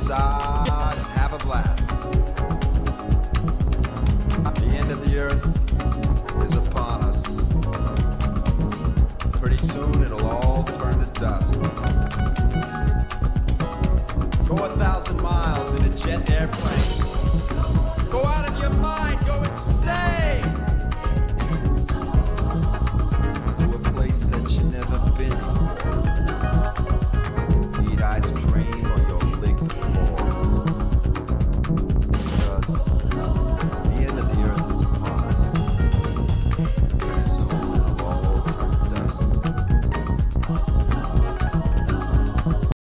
outside and have a blast. The end of the earth is upon us. Pretty soon it'll all turn to dust. Go 1,000 miles in a jet airplane. Go out of your mind, go insane!